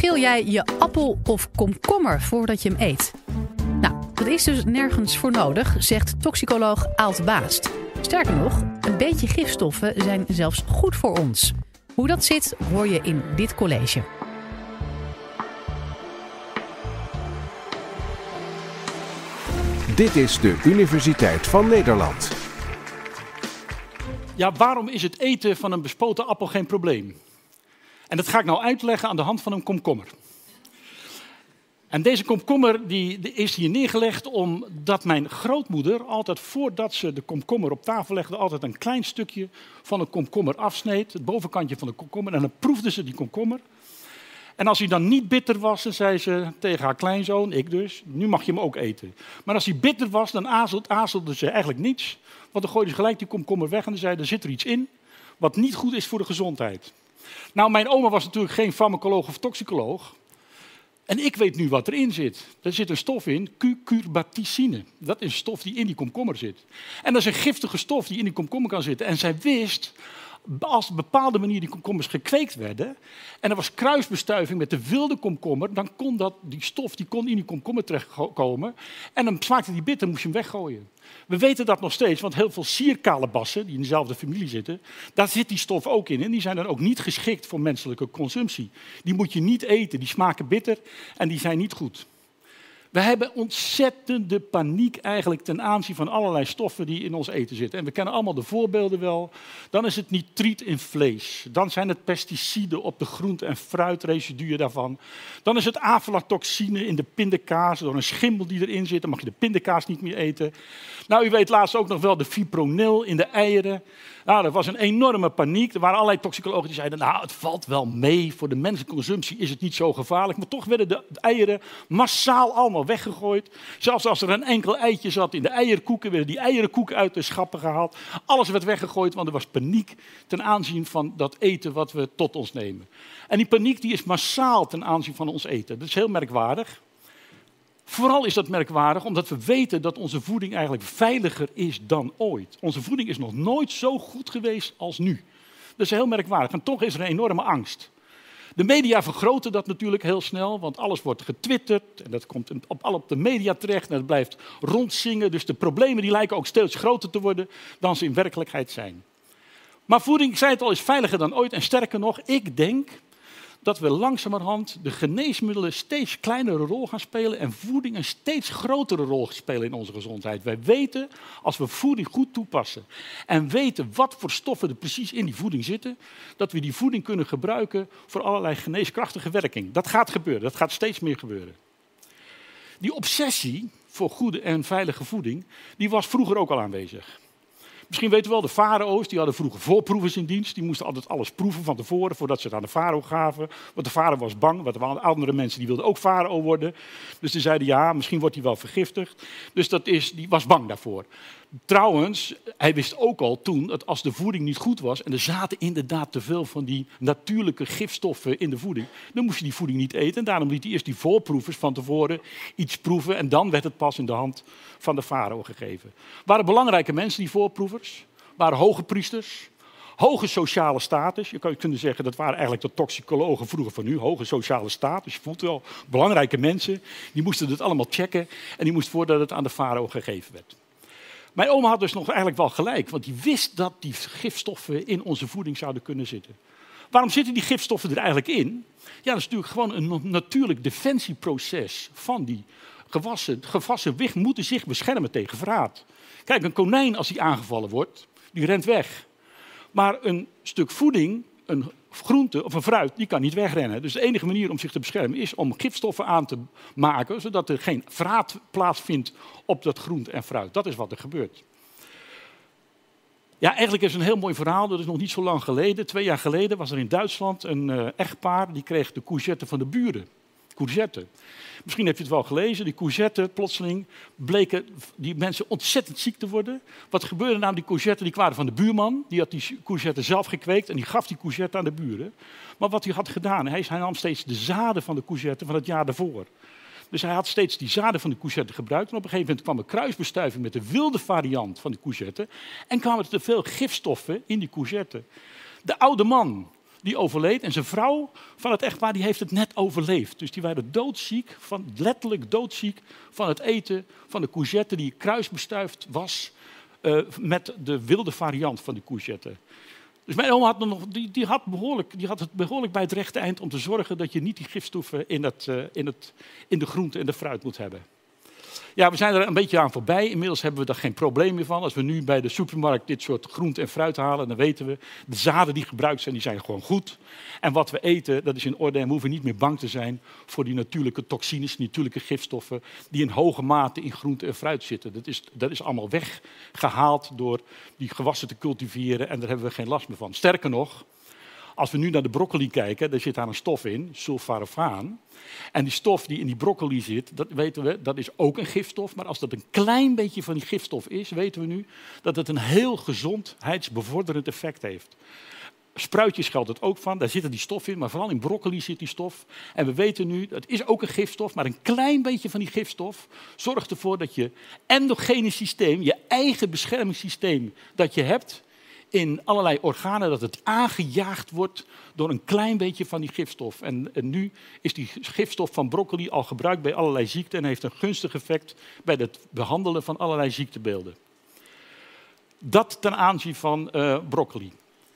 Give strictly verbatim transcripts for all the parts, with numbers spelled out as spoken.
schil jij je appel of komkommer voordat je hem eet? Nou, dat is dus nergens voor nodig, zegt toxicoloog Aalt Baast. Sterker nog, een beetje gifstoffen zijn zelfs goed voor ons. Hoe dat zit, hoor je in dit college. Dit is de Universiteit van Nederland. Ja, waarom is het eten van een bespoten appel geen probleem? En dat ga ik nou uitleggen aan de hand van een komkommer. En deze komkommer die, die is hier neergelegd omdat mijn grootmoeder altijd voordat ze de komkommer op tafel legde, altijd een klein stukje van een komkommer afsneed, het bovenkantje van de komkommer, en dan proefde ze die komkommer. En als hij dan niet bitter was, dan zei ze tegen haar kleinzoon, ik dus, nu mag je hem ook eten. Maar als hij bitter was, dan aarzelde, aarzelde ze eigenlijk niets, want dan gooide ze gelijk die komkommer weg en dan zei, er zit er iets in wat niet goed is voor de gezondheid. Nou, mijn oma was natuurlijk geen farmacoloog of toxicoloog. En ik weet nu wat erin zit. Er zit een stof in, cucurbiticine. Dat is een stof die in die komkommer zit. En dat is een giftige stof die in die komkommer kan zitten. En zij wist, als op een bepaalde manier die komkommers gekweekt werden, en er was kruisbestuiving met de wilde komkommer, dan kon dat, die stof die kon in die komkommer terechtkomen. En dan smaakte die bitter, moest je hem weggooien. We weten dat nog steeds, want heel veel sierkalebassen, die in dezelfde familie zitten, daar zit die stof ook in. En die zijn dan ook niet geschikt voor menselijke consumptie. Die moet je niet eten, die smaken bitter en die zijn niet goed. We hebben ontzettende paniek eigenlijk ten aanzien van allerlei stoffen die in ons eten zitten. En we kennen allemaal de voorbeelden wel. Dan is het nitriet in vlees. Dan zijn het pesticiden op de groente- en fruitresiduen daarvan. Dan is het aflatoxine in de pindakaas. Door een schimmel die erin zit, dan mag je de pindakaas niet meer eten. Nou, u weet laatst ook nog wel de fipronil in de eieren. Nou, er was een enorme paniek. Er waren allerlei toxicologen die zeiden, nou, het valt wel mee. Voor de menselijke consumptie is het niet zo gevaarlijk. Maar toch werden de eieren massaal allemaal weggegooid. Zelfs als er een enkel eitje zat in de eierkoeken, werden die eierenkoeken uit de schappen gehaald. Alles werd weggegooid, want er was paniek ten aanzien van dat eten wat we tot ons nemen. En die paniek die is massaal ten aanzien van ons eten. Dat is heel merkwaardig. Vooral is dat merkwaardig omdat we weten dat onze voeding eigenlijk veiliger is dan ooit. Onze voeding is nog nooit zo goed geweest als nu. Dat is heel merkwaardig en toch is er een enorme angst. De media vergroten dat natuurlijk heel snel, want alles wordt getwitterd en dat komt op, al op de media terecht en het blijft rondzingen. Dus de problemen die lijken ook steeds groter te worden dan ze in werkelijkheid zijn. Maar voeding, ik zei het al, is veiliger dan ooit en sterker nog, ik denk dat we langzamerhand de geneesmiddelen steeds kleinere rol gaan spelen en voeding een steeds grotere rol spelen in onze gezondheid. Wij weten, als we voeding goed toepassen en weten wat voor stoffen er precies in die voeding zitten, dat we die voeding kunnen gebruiken voor allerlei geneeskrachtige werking. Dat gaat gebeuren, dat gaat steeds meer gebeuren. Die obsessie voor goede en veilige voeding, die was vroeger ook al aanwezig. Misschien weten we wel, de farao's die hadden vroeger voorproevers in dienst. Die moesten altijd alles proeven van tevoren voordat ze het aan de farao gaven. Want de farao was bang, want er waren andere mensen die wilden ook farao worden. Dus die zeiden ja, misschien wordt hij wel vergiftigd. Dus dat is, die was bang daarvoor. Trouwens, hij wist ook al toen dat als de voeding niet goed was en er zaten inderdaad te veel van die natuurlijke gifstoffen in de voeding, dan moest je die voeding niet eten. En daarom liet hij eerst die voorproevers van tevoren iets proeven en dan werd het pas in de hand van de farao gegeven. Waren belangrijke mensen, die voorproevers, waren hoge priesters, hoge sociale status. Je kan kunnen zeggen, dat waren eigenlijk de toxicologen vroeger van nu, hoge sociale status. Je voelt wel, belangrijke mensen, die moesten het allemaal checken en die moesten voordat het aan de farao gegeven werd. Mijn oma had dus nog eigenlijk wel gelijk, want die wist dat die gifstoffen in onze voeding zouden kunnen zitten. Waarom zitten die gifstoffen er eigenlijk in? Ja, dat is natuurlijk gewoon een natuurlijk defensieproces van die gewassen. Het gewassen wicht moeten zich beschermen tegen verraad. Kijk, een konijn als die aangevallen wordt, die rent weg. Maar een stuk voeding, een groente of een fruit, die kan niet wegrennen. Dus de enige manier om zich te beschermen is om gifstoffen aan te maken, zodat er geen verraad plaatsvindt op dat groente en fruit. Dat is wat er gebeurt. Ja, eigenlijk is het een heel mooi verhaal. Dat is nog niet zo lang geleden. Twee jaar geleden was er in Duitsland een uh, echtpaar, die kreeg de courgette van de buren. Courgette. Misschien heb je het wel gelezen, die courgette, plotseling bleken die mensen ontzettend ziek te worden. Wat gebeurde nou? Die courgette die kwamen van de buurman, die had die courgette zelf gekweekt en die gaf die courgette aan de buren. Maar wat hij had gedaan, hij nam steeds de zaden van de courgette van het jaar daarvoor. Dus hij had steeds die zaden van de courgette gebruikt en op een gegeven moment kwam er kruisbestuiving met de wilde variant van de courgette en kwamen er te veel gifstoffen in die courgette. De oude man die overleed. En zijn vrouw van het echtpaar die heeft het net overleefd. Dus die waren doodziek, van, letterlijk doodziek van het eten van de courgette die kruisbestuifd was uh, met de wilde variant van de courgette. Dus mijn oma had, nog, die, die, had behoorlijk, die had het behoorlijk bij het rechte eind om te zorgen dat je niet die gifstoffen in, het, uh, in, het, in de groente en de fruit moet hebben. Ja, we zijn er een beetje aan voorbij. Inmiddels hebben we daar geen probleem meer van. Als we nu bij de supermarkt dit soort groente en fruit halen, dan weten we, de zaden die gebruikt zijn, die zijn gewoon goed. En wat we eten, dat is in orde. En we hoeven niet meer bang te zijn voor die natuurlijke toxines, die natuurlijke gifstoffen, die in hoge mate in groente en fruit zitten. Dat is, dat is allemaal weggehaald door die gewassen te cultiveren en daar hebben we geen last meer van. Sterker nog, als we nu naar de broccoli kijken, daar zit daar een stof in, sulforafaan. En die stof die in die broccoli zit, dat weten we, dat is ook een gifstof. Maar als dat een klein beetje van die gifstof is, weten we nu dat het een heel gezondheidsbevorderend effect heeft. Spruitjes geldt het ook van, daar zit die stof in, maar vooral in broccoli zit die stof. En we weten nu, het is ook een gifstof, maar een klein beetje van die gifstof zorgt ervoor dat je endogene systeem, je eigen beschermingssysteem dat je hebt, in allerlei organen, dat het aangejaagd wordt door een klein beetje van die gifstof. En, en nu is die gifstof van broccoli al gebruikt bij allerlei ziekten en heeft een gunstig effect bij het behandelen van allerlei ziektebeelden. Dat ten aanzien van uh, broccoli.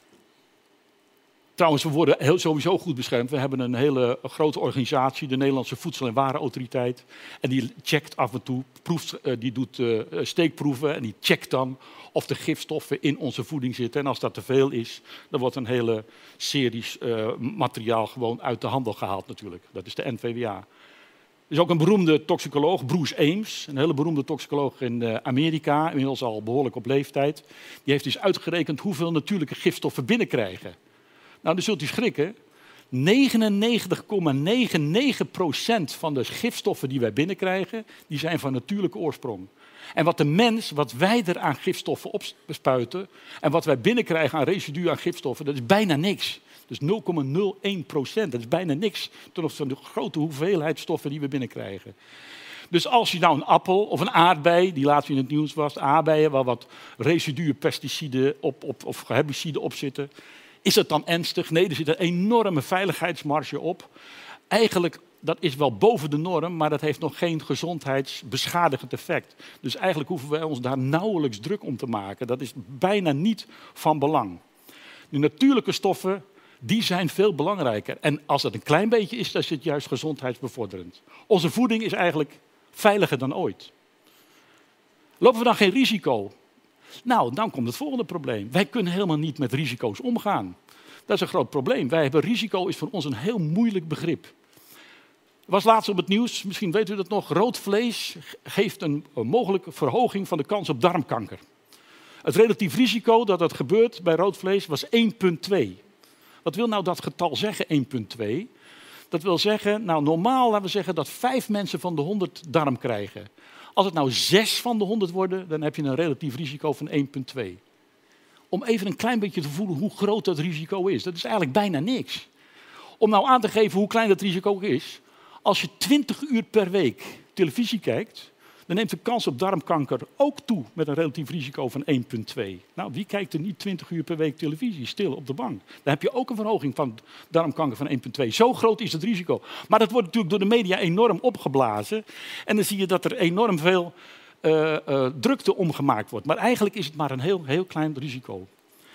Trouwens, we worden heel, sowieso goed beschermd. We hebben een hele grote organisatie, de Nederlandse Voedsel- en Warenautoriteit. En die checkt af en toe, proeft, uh, die doet uh, steekproeven en die checkt dan of de gifstoffen in onze voeding zitten. En als dat te veel is, dan wordt een hele serie uh, materiaal gewoon uit de handel gehaald natuurlijk. Dat is de N V W A. Er is ook een beroemde toxicoloog, Bruce Ames, een hele beroemde toxicoloog in uh, Amerika, inmiddels al behoorlijk op leeftijd. Die heeft dus uitgerekend hoeveel natuurlijke gifstoffen binnenkrijgen. Nou, dan zult u schrikken. negenennegentig komma negenennegentig procent van de gifstoffen die wij binnenkrijgen, die zijn van natuurlijke oorsprong. En wat de mens, wat wij er aan gifstoffen opspuiten en wat wij binnenkrijgen aan residu aan gifstoffen, dat is bijna niks. Dus nul komma nul één procent, dat is bijna niks ten opzichte van de grote hoeveelheid stoffen die we binnenkrijgen. Dus als je nou een appel of een aardbei, die laatst in het nieuws was, aardbeien waar wat residuen, pesticiden op, op, of herbiciden op zitten, is dat dan ernstig? Nee, er zit een enorme veiligheidsmarge op. Eigenlijk, dat is wel boven de norm, maar dat heeft nog geen gezondheidsbeschadigend effect. Dus eigenlijk hoeven wij ons daar nauwelijks druk om te maken. Dat is bijna niet van belang. De natuurlijke stoffen, die zijn veel belangrijker. En als dat een klein beetje is, dan is het juist gezondheidsbevorderend. Onze voeding is eigenlijk veiliger dan ooit. Lopen we dan geen risico? Nou, dan komt het volgende probleem. Wij kunnen helemaal niet met risico's omgaan. Dat is een groot probleem. Wij hebben risico, is voor ons een heel moeilijk begrip. Er was laatst op het nieuws, misschien weet u dat nog, rood vlees geeft een, een mogelijke verhoging van de kans op darmkanker. Het relatief risico dat dat gebeurt bij rood vlees was één komma twee. Wat wil nou dat getal zeggen, één komma twee? Dat wil zeggen, nou normaal laten we zeggen dat vijf mensen van de honderd darm krijgen. Als het nou zes van de honderd worden, dan heb je een relatief risico van één komma twee. Om even een klein beetje te voelen hoe groot dat risico is. Dat is eigenlijk bijna niks. Om nou aan te geven hoe klein dat risico is. Als je twintig uur per week televisie kijkt, dan neemt de kans op darmkanker ook toe met een relatief risico van één komma twee. Nou, wie kijkt er niet twintig uur per week televisie, stil op de bank? Dan heb je ook een verhoging van darmkanker van één komma twee. Zo groot is het risico. Maar dat wordt natuurlijk door de media enorm opgeblazen. En dan zie je dat er enorm veel uh, uh, drukte omgemaakt wordt. Maar eigenlijk is het maar een heel, heel klein risico.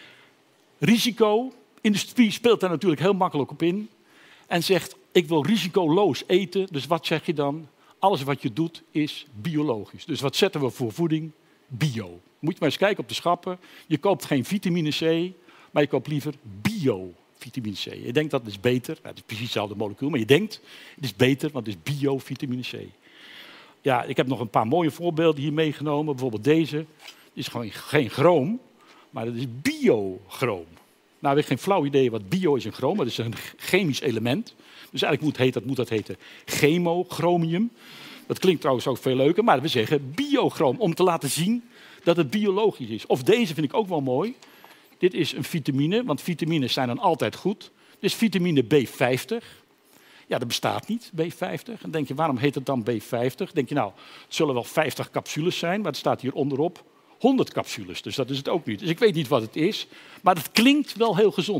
Risico, industrie speelt daar natuurlijk heel makkelijk op in. En zegt, ik wil risicoloos eten. Dus wat zeg je dan? Alles wat je doet is biologisch. Dus wat zetten we voor voeding? Bio. Moet je maar eens kijken op de schappen. Je koopt geen vitamine C, maar je koopt liever bio-vitamine C. Je denkt dat is beter. Nou, het is precies hetzelfde molecuul, maar je denkt het is beter, want het is bio-vitamine C. Ja, ik heb nog een paar mooie voorbeelden hier meegenomen. Bijvoorbeeld deze. Dit is gewoon geen chroom, maar dat is biochroom. Nou, ik heb geen flauw idee wat bio is en chroom, maar dat is een chemisch element. Dus eigenlijk moet, heet, dat, moet dat heten chemochromium. Dat klinkt trouwens ook veel leuker, maar we zeggen biochroom om te laten zien dat het biologisch is. Of deze vind ik ook wel mooi. Dit is een vitamine, want vitamines zijn dan altijd goed. Dit is vitamine B vijftig. Ja, dat bestaat niet, B vijftig. Dan denk je, waarom heet het dan B vijftig? Dan denk je, nou, het zullen wel vijftig capsules zijn, maar het staat hier onderop honderd capsules. Dus dat is het ook niet. Dus ik weet niet wat het is, maar het klinkt wel heel gezond.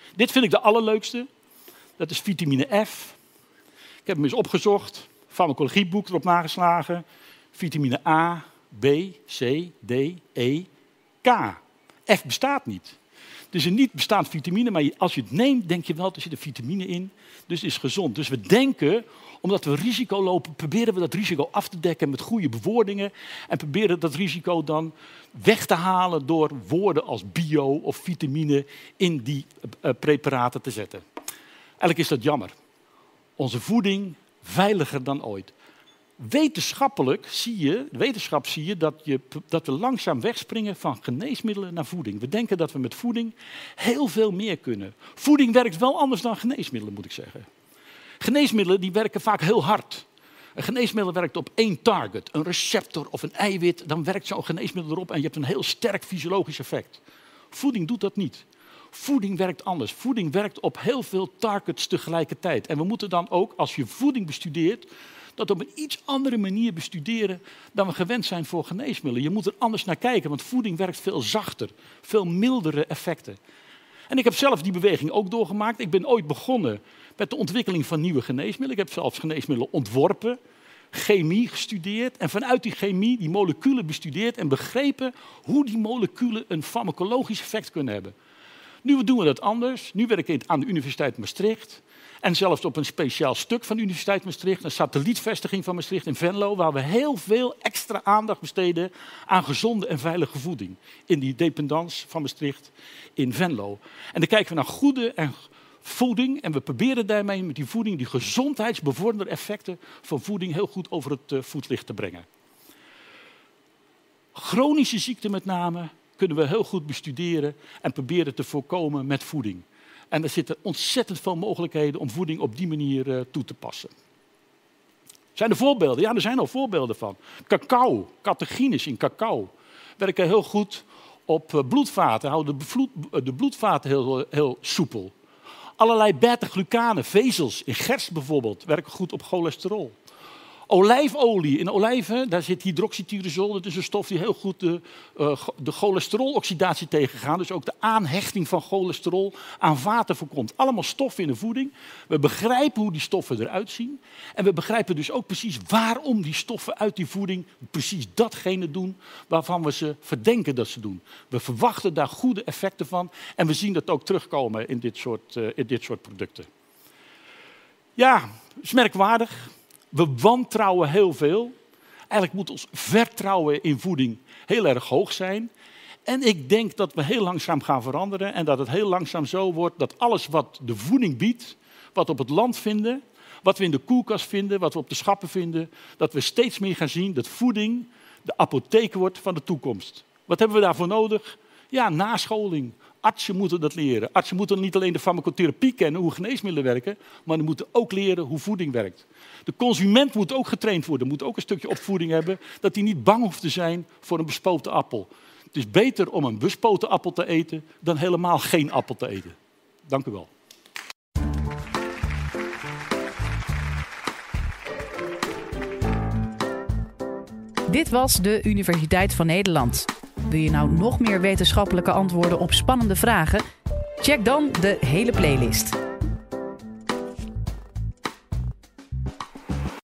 Dit vind ik de allerleukste. Dat is vitamine F. Ik heb hem eens opgezocht. Farmacologieboek erop nageslagen. Vitamine A, B, C, D, E, K. F bestaat niet. Het is een niet bestaand vitamine, maar als je het neemt, denk je wel, er zit een vitamine in. Dus het is gezond. Dus we denken, omdat we risico lopen, proberen we dat risico af te dekken met goede bewoordingen. En proberen dat risico dan weg te halen door woorden als bio of vitamine in die uh, preparaten te zetten. Eigenlijk is dat jammer. Onze voeding veiliger dan ooit. Wetenschappelijk zie je, wetenschap zie je dat, je dat we langzaam wegspringen van geneesmiddelen naar voeding. We denken dat we met voeding heel veel meer kunnen. Voeding werkt wel anders dan geneesmiddelen, moet ik zeggen. Geneesmiddelen die werken vaak heel hard. Een geneesmiddel werkt op één target, een receptor of een eiwit. Dan werkt zo'n geneesmiddel erop en je hebt een heel sterk fysiologisch effect. Voeding doet dat niet. Voeding werkt anders. Voeding werkt op heel veel targets tegelijkertijd. En we moeten dan ook, als je voeding bestudeert, dat op een iets andere manier bestuderen dan we gewend zijn voor geneesmiddelen. Je moet er anders naar kijken, want voeding werkt veel zachter, veel mildere effecten. En ik heb zelf die beweging ook doorgemaakt. Ik ben ooit begonnen met de ontwikkeling van nieuwe geneesmiddelen. Ik heb zelfs geneesmiddelen ontworpen, chemie gestudeerd en vanuit die chemie die moleculen bestudeerd en begrepen hoe die moleculen een farmacologisch effect kunnen hebben. Nu doen we dat anders. Nu werk ik aan de Universiteit Maastricht. En zelfs op een speciaal stuk van de Universiteit Maastricht, een satellietvestiging van Maastricht in Venlo, waar we heel veel extra aandacht besteden aan gezonde en veilige voeding. In die dependance van Maastricht in Venlo. En dan kijken we naar goede en voeding en we proberen daarmee met die voeding die gezondheidsbevorderende effecten van voeding heel goed over het uh, voetlicht te brengen. Chronische ziekten met name kunnen we heel goed bestuderen en proberen te voorkomen met voeding. En er zitten ontzettend veel mogelijkheden om voeding op die manier uh, toe te passen. Zijn er voorbeelden? Ja, er zijn al voorbeelden van. Cacao, catechines in cacao, werken heel goed op uh, bloedvaten, houden de, vloed, de bloedvaten heel, heel soepel. Allerlei beta-glucanen, vezels in gerst bijvoorbeeld, werken goed op cholesterol. Olijfolie, in olijven, daar zit hydroxytyrosol, dat is een stof die heel goed de, uh, de cholesteroloxidatie tegengaat. Dus ook de aanhechting van cholesterol aan vaten voorkomt. Allemaal stoffen in de voeding. We begrijpen hoe die stoffen eruit zien. En we begrijpen dus ook precies waarom die stoffen uit die voeding precies datgene doen waarvan we ze verdenken dat ze doen. We verwachten daar goede effecten van en we zien dat ook terugkomen in dit soort, uh, in dit soort producten. Ja, is merkwaardig. We wantrouwen heel veel. Eigenlijk moet ons vertrouwen in voeding heel erg hoog zijn. En ik denk dat we heel langzaam gaan veranderen en dat het heel langzaam zo wordt dat alles wat de voeding biedt, wat we op het land vinden, wat we in de koelkast vinden, wat we op de schappen vinden, dat we steeds meer gaan zien dat voeding de apotheek wordt van de toekomst. Wat hebben we daarvoor nodig? Ja, nascholing. Artsen moeten dat leren. Artsen moeten niet alleen de farmacotherapie kennen, hoe geneesmiddelen werken, maar die moeten ook leren hoe voeding werkt. De consument moet ook getraind worden, moet ook een stukje opvoeding hebben, dat hij niet bang hoeft te zijn voor een bespoten appel. Het is beter om een bespoten appel te eten dan helemaal geen appel te eten. Dank u wel. Dit was de Universiteit van Nederland. Wil je nou nog meer wetenschappelijke antwoorden op spannende vragen? Check dan de hele playlist.